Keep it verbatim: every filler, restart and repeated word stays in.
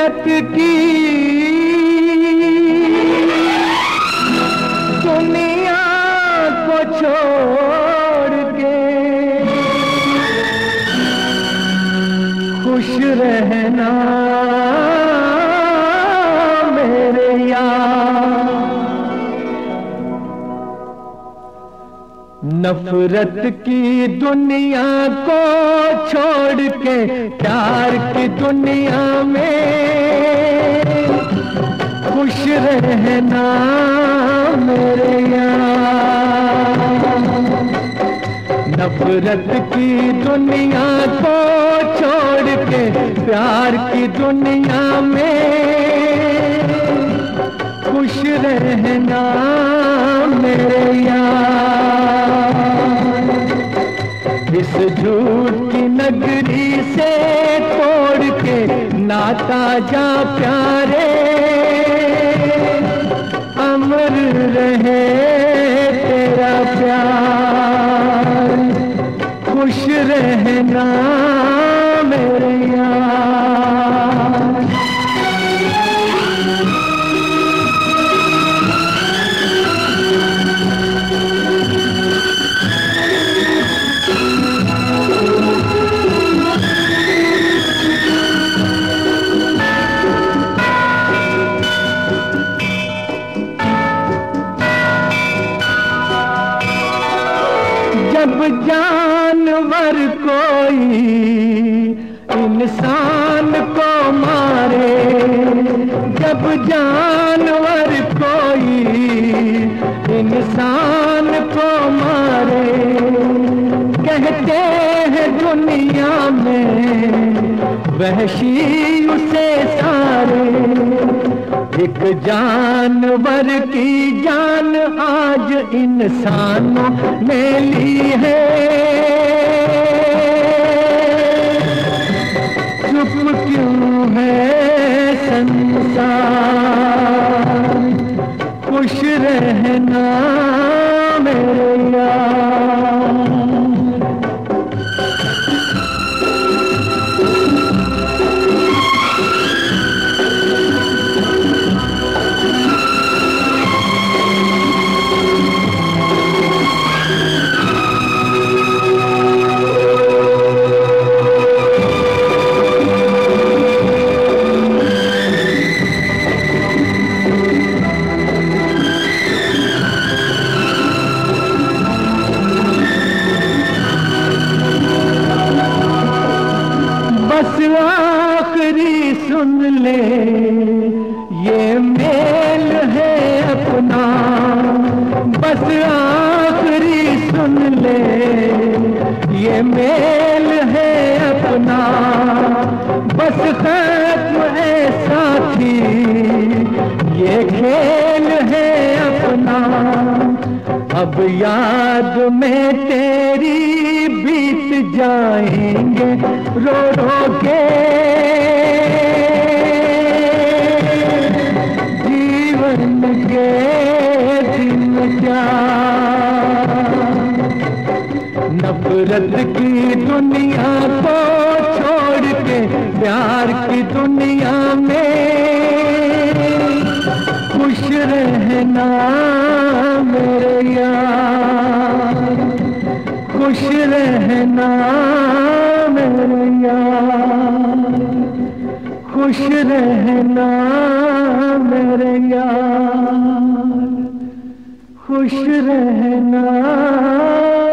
नफरत की दुनिया को छोड़ के खुश रहना मेरे यार। नफरत की दुनिया को छोड़ के प्यार की दुनिया में खुश रहना मेरे यार। नफरत की दुनिया को छोड़ के प्यार की दुनिया में खुश रहना मेरे यार। इस झूठ की नगरी से तोड़ के नाता जा प्यारे, अमर रहे तेरा प्यार। खुश रहना मेरे यार। जब जानवर कोई इंसान को मारे, जब जानवर कोई इंसान को मारे, कहते हैं दुनिया में वहशी उसे सारे। एक जानवर की जान आज इंसानों ने ली है, चुप क्यों है संसार। खुश रहना मेरे यार। बस आखिरी सुन ले ये मेल है अपना, बस आखिरी सुन ले ये मेल है अपना। बस खत्म है साथी ये खेल है अपना। अब याद में तेरी बीत जाएंगे रो रो के जीवन के दिन क्या। नफरत की दुनिया को छोड़ के प्यार की दुनिया में खुश रहना मेरे यार। खुश रहना मेरे यार। खुश रहना मेरे यार। खुश रहना